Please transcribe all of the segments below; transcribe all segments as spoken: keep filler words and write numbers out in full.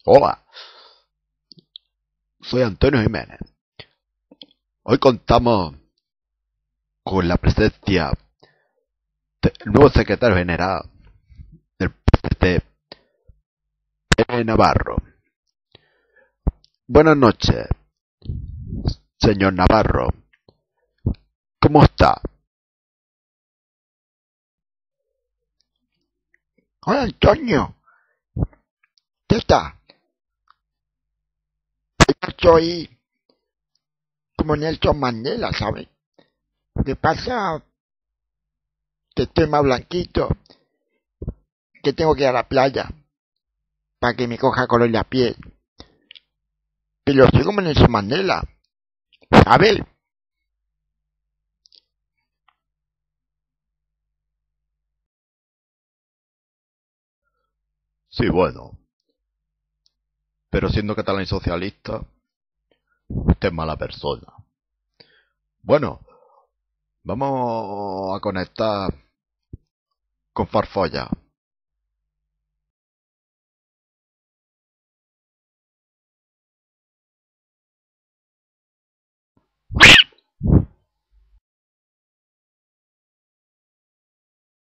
Hola, soy Antonio Jiménez. Hoy contamos con la presencia del nuevo secretario general del P S C, Pepe Navarro. Buenas noches, señor Navarro. ¿Cómo está? Hola Antonio, ¿qué tal? Yo soy como Nelson Mandela, ¿sabes? Lo que pasa que estoy más blanquito, que tengo que ir a la playa para que me coja color la piel. Pero soy como Nelson Mandela, ¿sabes? Sí, bueno, pero siendo catalán y socialista, usted es mala persona. Bueno, vamos a conectar con Farfolla.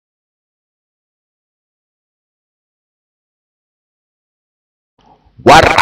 ¡Guarra!